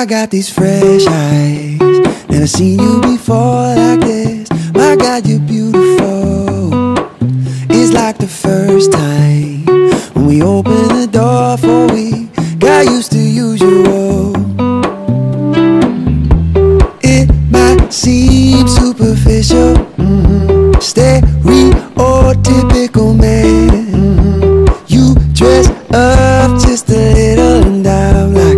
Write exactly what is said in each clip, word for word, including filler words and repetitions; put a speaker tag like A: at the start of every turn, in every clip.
A: I got these fresh eyes, never seen you before like this. My God, you're beautiful. It's like the first time when we opened the door for we got used to usual. It might seem superficial, mm-hmm. stereotypical man. Mm-hmm. You dress up just a little and I'm like,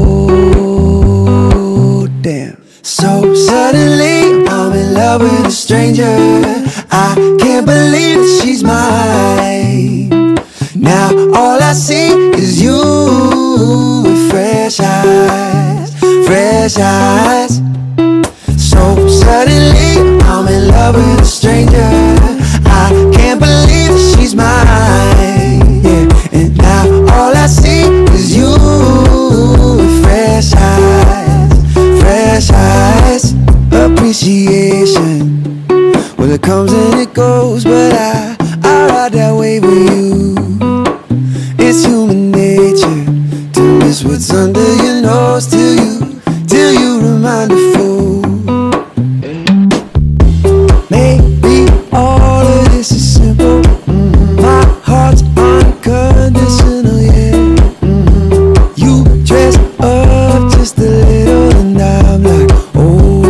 A: oh damn. So suddenly I'm in love with a stranger. I can't believe that she's mine. Now all I see is you with fresh eyes, fresh eyes. So suddenly I'm in love with a stranger. I can't believe that she's mine, yeah. And now all I see is you with fresh eyes, fresh eyes. Appreciation, well it comes and it goes, but I, I ride that wave with you. It's human nature to miss what's under your nose till you, till you remind a fool. Maybe all of this is simple, mm-hmm. My heart's unconditional, yeah, mm-hmm. You dress up just a little and I'm like, oh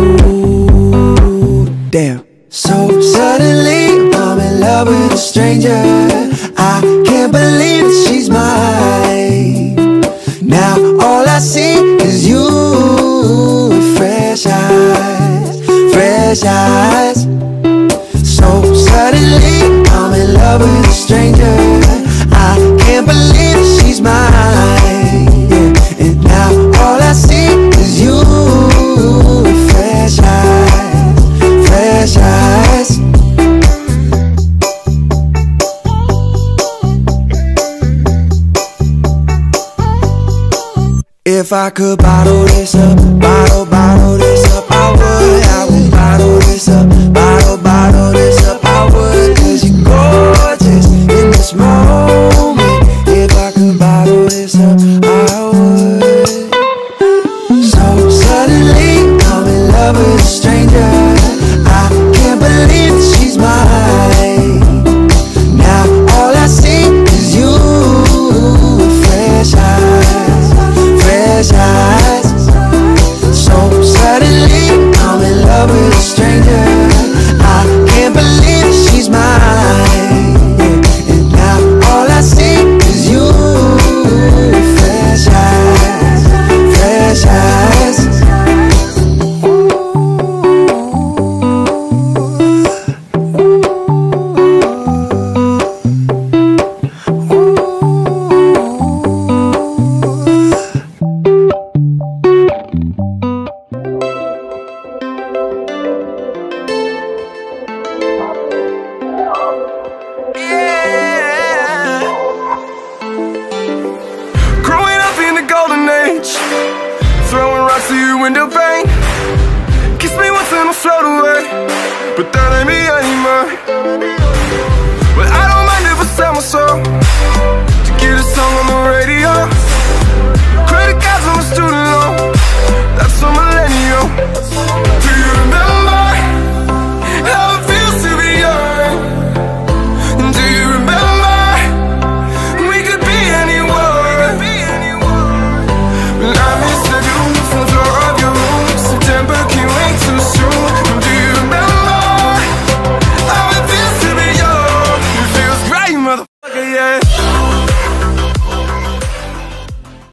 A: damn. So suddenly I'm in love with a stranger. I can't believe that she's mine. Now all I see is you with fresh eyes, fresh eyes. So suddenly I'm in love with a stranger. I can't believe that she's mine, yeah. And now all I see is you with fresh eyes, fresh eyes. If I could bottle this up, bottle, bottle this up, I would. I would bottle this up, bottle, bottle this up, I would. Cause you're gorgeous in this moment. If I could bottle this up, I would. So suddenly I'm in love with a stranger. I can't believe that she's mine. Now all I see is you with fresh eyes, fresh eyes. So suddenly I'm in love with a stranger. I can't believe that she's mine, yeah. And now all I see is you with fresh eyes, fresh eyes.
B: Throwing rocks to your window pane. Kiss me once and I'll float away, but that ain't me anymore. Well, I don't mind if I sell my soul to get a song on the radio. Credit cards on a student loan, that's a millennial. Do you remember how it feels to be young? And do you remember we could be anyone? I miss the view from the floor of your room. September can't wait too soon. Do you remember how it feels to be young? It feels great, motherfucker, yeah.